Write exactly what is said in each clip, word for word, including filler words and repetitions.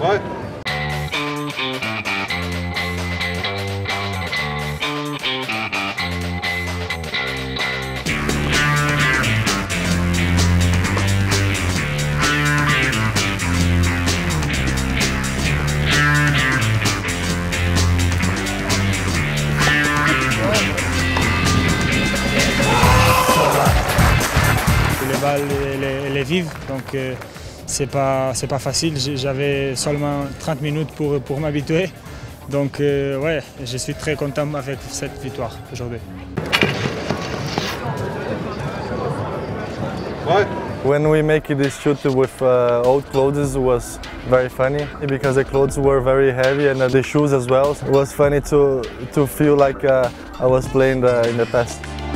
Ouais. Les balles, elle, elle est vive, donc euh, c'est pas, c'est pas facile. J'avais seulement trente minutes pour, pour m'habituer. Donc euh, ouais, je suis très content avec cette victoire aujourd'hui. Ouais. When we make this shoot with uh, old clothes, it was very funny because the clothes were very heavy and uh, the shoes as well. It was funny to to feel like uh, I was playing the, in the past.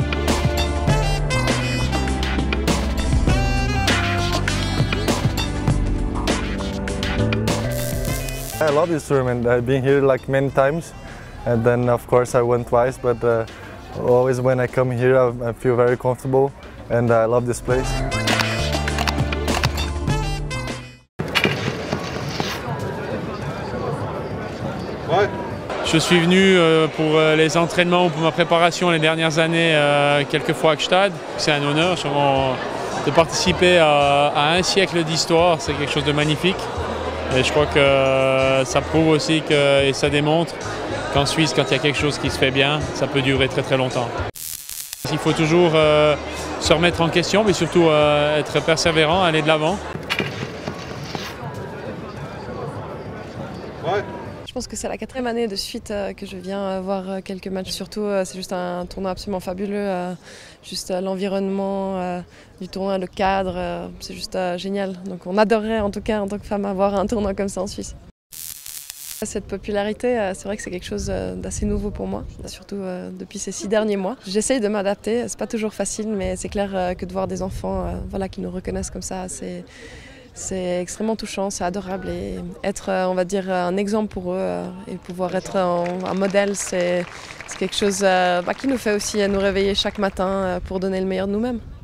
I love this tournament. I've been here like many times, and then of course I went twice. But uh, always when I come here, I, I feel very comfortable, and I love this place. Ouais. Je suis venu pour les entraînements ou pour ma préparation les dernières années, quelques fois à Gstad. C'est un honneur de participer à, à un siècle d'histoire, c'est quelque chose de magnifique. Et je crois que ça prouve aussi que, et ça démontre qu'en Suisse, quand il y a quelque chose qui se fait bien, ça peut durer très très longtemps. Il faut toujours euh, se remettre en question, mais surtout euh, être persévérant, aller de l'avant. Ouais. Je pense que c'est la quatrième année de suite euh, que je viens euh, voir euh, quelques matchs. Surtout, euh, c'est juste un tournoi absolument fabuleux. Euh, juste euh, l'environnement euh, du tournoi, le cadre, euh, c'est juste euh, génial. Donc on adorerait en tout cas en tant que femme avoir un tournoi comme ça en Suisse. Cette popularité, euh, c'est vrai que c'est quelque chose euh, d'assez nouveau pour moi, surtout euh, depuis ces six derniers mois. J'essaye de m'adapter, c'est pas toujours facile, mais c'est clair euh, que de voir des enfants euh, voilà, qui nous reconnaissent comme ça, c'est... C'est extrêmement touchant, c'est adorable et être, on va dire, un exemple pour eux et pouvoir être un, un modèle, c'est quelque chose bah, qui nous fait aussi nous réveiller chaque matin pour donner le meilleur de nous-mêmes.